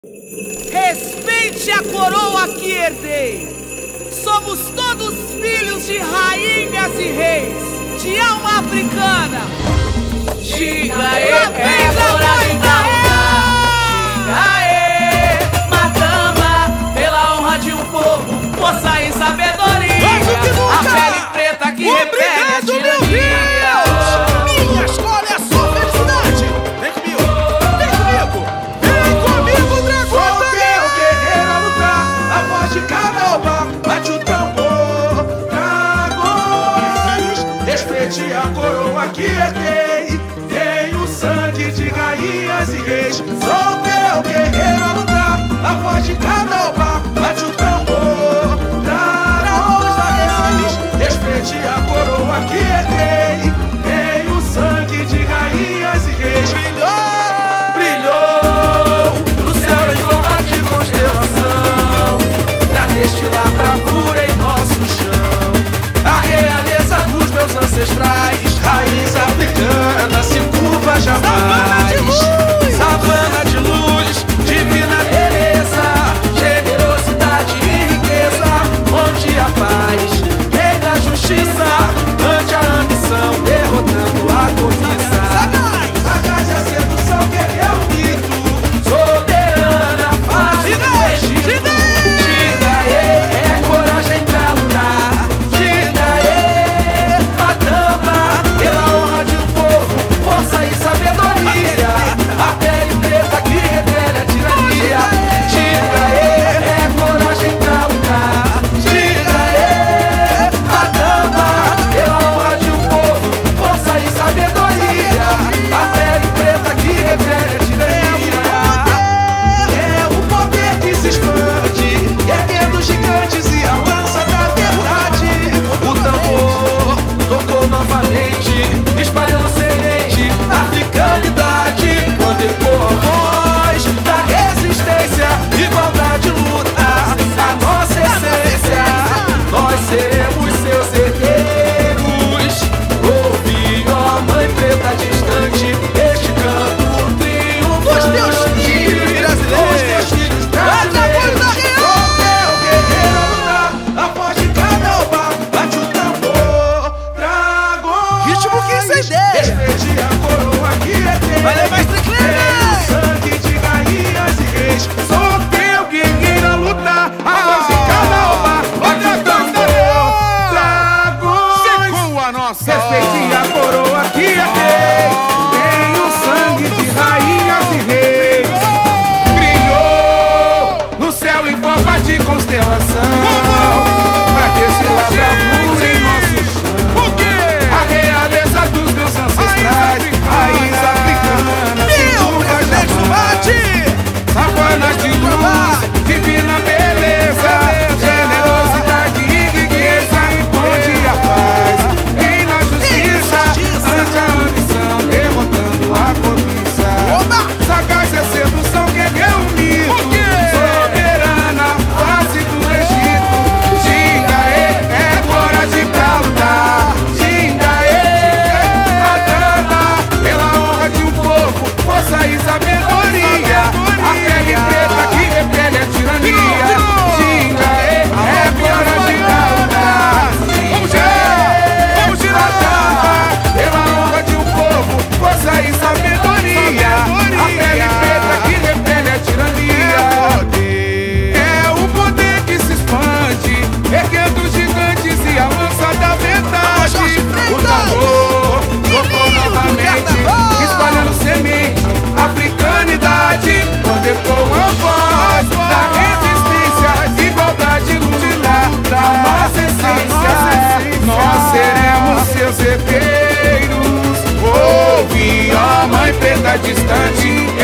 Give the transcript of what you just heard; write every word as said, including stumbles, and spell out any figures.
Respeite a coroa que herdei. Somos todos filhos de rainhas e reis, de alma africana. Diga é, é coragem da Diga é, Matamba, pela honra de um povo, força e sabedoria. A pele preta que repele a tirania. Minha escola é a sua felicidade. Vem comigo, vem comigo, vem comigo, dragão. Sou teu guerreiro a lutar, a voz de cada alma bate o tambor. Dragões, respeite a coroa que herdei. Tenho sangue de rainhas e reis. Sou teu guerreiro a lutar, a voz de cada alma bate o tambor. Dragões da reais, respeite a coroa que herdei. Tenho sangue de rainhas e reis. Brilhou, brilhou no céu em forma de constelação, pra destilar bravura em nosso chão. A realeza dos meus ancestrais, raiz africana, se curva jamais. Savana de luz, divina beleza, generosidade e riqueza, onde a paz reina a justiça, ante a ambição, derrotando a cobiça. Sagaz é a sedução que é o mito, soberana, faz do Egito. Diga é, é coragem pra lutar. Diga é, Matamba, pela honra de um povo, força e sabedoria. A pele preta que revela a tirania. Diga é, é coragem pra lutar. Diga é, Matamba, pela honra de um povo, força e sabedoria. A pele preta que revela a tirania. É o poder que se expande, erguendo gigantes e a lança da verdade. O tambor tocou novamente, espalhando semente, africanidade. Quando ecoa a voz da resistência, igualdade, luta, a nossa essência, nós seremos seus herdeiros. Ouvi, ó mãe preta distante, este canto triunfante. Os teus filhos brasileiros, Os teus filhos brasileiros. Sou teu guerreiro a lutar, a voz de cada alma bate o tambor. Dragões, Ritmo que incendeia. respeite a coroa que é teu. Vai levar estriclina. Tenho sangue de rainhas e reis. Sou teu guerreiro a lutar, a voz de cada alma bate o tambor. Dragões, Com a nossa respeite a coroa que é teu. Tenho sangue de rainhas e reis. Brilhou no céu em forma de constelação, pra desfilar bravura em nosso chão. O quê? A realeza dos meus ancestrais, raiz africana, Meu cintura presidente do jamais. Savana de luz, divina beleza, generosidade e riqueza, onde a paz reina a justiça, ante a ambição, derrotando a cobiça. Oba! Sagaz é sedução que é um mito, O quê? soberana, face do Egito. Diga é, é coragem pra lutar. Diga é, Matamba, pela honra de um povo, força e sabedoria. A pele preta que repele a tirania. Diga é, é coragem pra lutar. Vamos girar! Vamos girar! Matamba, pela honra de um povo, força e sabedoria. A pele preta que repele a tirania. É o poder que se expande, erguendo gigantes e a lança da verdade. O tambor tocou novamente, espalhando semente, africanidade. Quando ecoa a voz da resistência, igualdade, luta, da nossa essência, nós seremos seus herdeiros. Ouve, ó mãe preta distante,